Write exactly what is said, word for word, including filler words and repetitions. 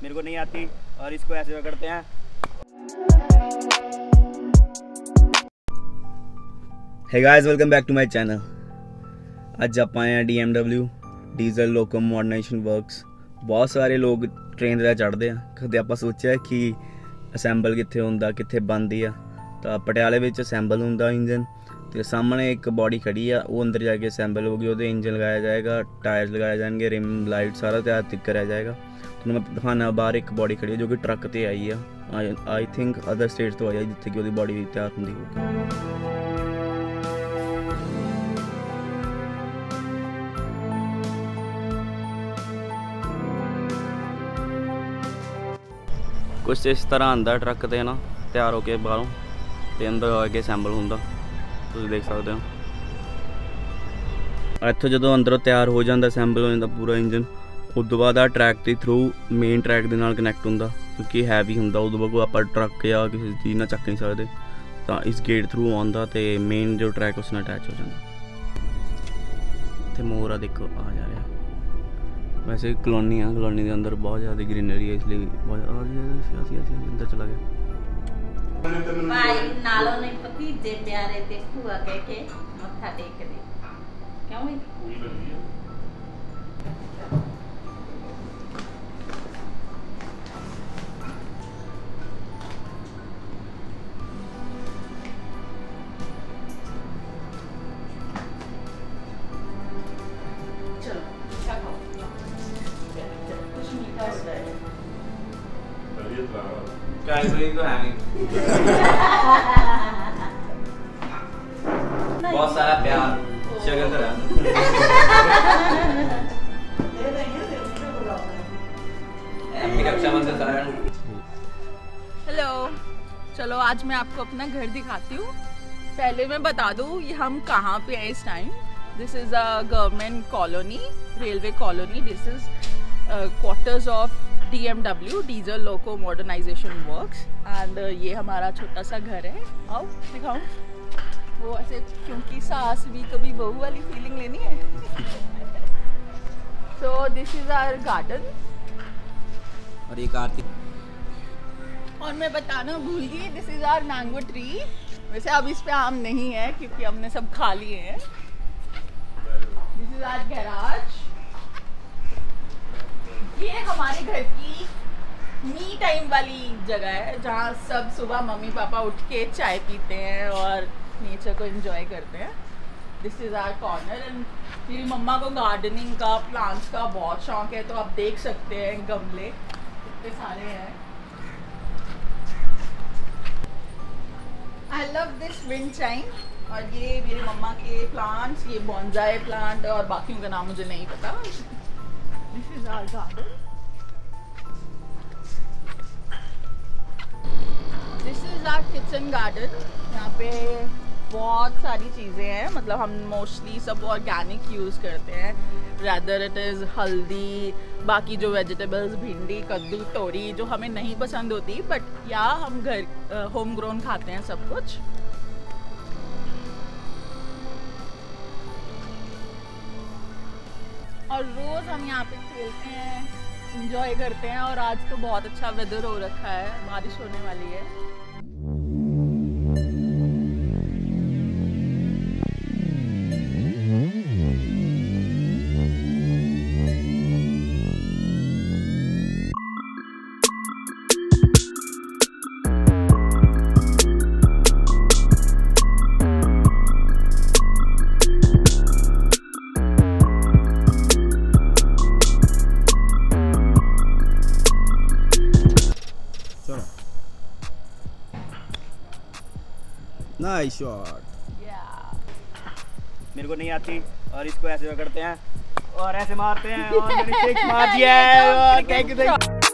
मेरे को नहीं आती और इसको ऐसे पकड़ते हैं। Hey guys, welcome back to my channel. ਅੱਜ ਆਪਾਂ ਆਏ ਆ D M W diesel loco modernisation works. ਬਹੁਤ ਸਾਰੇ ਲੋਕ ਟ੍ਰੇਨ ਤੇ ਚੜ੍ਹਦੇ ਆ, ਕਦੇ ਆਪਾਂ ਸੋਚਿਆ ਕਿ ਅਸੈਂਬਲ ਕਿੱਥੇ ਹੁੰਦਾ, ਕਿੱਥੇ ਬਣਦੀ ਆ। ਤਾਂ ਪਟਿਆਲੇ ਵਿੱਚ ਅਸੈਂਬਲ ਹੁੰਦਾ ਇੰਜਨ, ਤੇ ਸਾਹਮਣੇ ਇੱਕ ਬੋਡੀ ਖੜੀ ਆ, ਉਹ ਅੰਦਰ ਜਾ ਕੇ ਅਸੈਂਬਲ ਹੋਗੀ। ਉਹਦੇ ਇੰਜਨ ਲਗਾਇਆ ਜਾਏਗਾ, ਟਾਇਰ ਲਗਾਏ ਜਾਣਗੇ, ਰਿਮ ਲਾਈਟ ਸਾਰਾ ਤਿਆਰ ਤਿੱਕ ਕਰਿਆ ਜਾਏਗਾ। ਤੁਹਾਨੂੰ ਮੈਂ ਦਿਖਾਉਣਾ, ਬਾਹਰ ਇੱਕ ਬੋਡੀ ਖੜੀ ਹੈ ਜੋ ਕਿ ਟਰੱਕ ਤੇ ਆਈ ਆ। ਆਈ ਥਿੰਕ ਅਦਰ ਸਟੇਟ ਤੋਂ ਆਈ ਆ, ਜਿੱਥੇ ਕਿ ਉਹਦੀ ਬੋਡੀ ਤਿਆਰ ਹੁੰਦੀ ਹੋਊਗੀ। कुछ इस तरह आंदा ट्रक ते ना तैयार होके बाहरों ते अंदर आके असैंबल होंदा, तुसीं देख सकते हो। इत्थों जो अंदरों तैयार हो जाता असैंबल हो जाता पूरा इंजन, उस तो बाद ट्रैक के थ्रू मेन ट्रैक के नाल कनैक्ट होंदा, क्योंकि हैवी होंदा। उस बाद कोई आप ट्रक या किसी चीज़ ना चक नहीं सकते, तो इस गेट थ्रू आंदा ते मेन जो ट्रैक उस नाल अटैच हो जाता। इत्थे मोर आ देखो आ जा रहा। वैसे कॉलोनी है, कॉलोनी के अंदर बहुत ज़्यादा ग्रीनरी है, इसलिए बहुत ज़्यादा अंदर चला गया। भाई नालों ने भतीजे प्यारे ते भूआ कह के मत्था टेक दे क्यों है? तो है नहीं। बहुत सारा प्यार शगल तो हेलो, चलो आज मैं आपको अपना घर दिखाती हूँ। पहले मैं बता दूँ ये हम कहाँ पे हैं इस time. This is a government colony, railway colony. This is quarters of D M W diesel loco modernisation works. And ये हमारा छोटा सा घर है। आओ दिखाऊं। वो ऐसे क्योंकि सास भी कभी बहू वाली फीलिंग लेनी है। So this is our garden. और ये कार्तिक, और मैं बताना भूल गई, this is our mango tree. वैसे अब इस पे आम नहीं है क्योंकि हमने सब खा लिए हैं। This is our garage. ये हमारे घर की मी टाइम वाली जगह है, जहाँ सब सुबह मम्मी पापा उठ के चाय पीते हैं और नेचर को एंजॉय करते हैं। This is our corner. And मेरी मम्मा को गार्डनिंग का, प्लांट्स का बहुत शौक है, तो आप देख सकते हैं गमले कितने सारे हैं। I love this wind chime. और ये मेरी मम्मा के प्लांट्स, ये बॉन्जाई प्लांट और बाकियों का नाम मुझे नहीं पता। This is our garden. This is our kitchen garden. यहाँ पे बहुत सारी चीज़ें हैं, मतलब हम मोस्टली सब ऑर्गेनिक यूज़ करते हैं। रैदर इट इज़ हल्दी, बाकी जो वेजिटेबल्स, भिंडी, कद्दू, तोरी जो हमें नहीं पसंद होती, बट या हम घर होम ग्रोन खाते हैं सब कुछ। और रोज़ हम यहाँ पे खेलते हैं, इंजॉय करते हैं। और आज तो बहुत अच्छा वेदर हो रखा है, बारिश होने वाली है। Nice shot. Yeah. मेरे को नहीं आती और इसको ऐसे पकड़ते हैं और ऐसे मारते हैं और मैंने सिक्स मार दिया है। Thank you.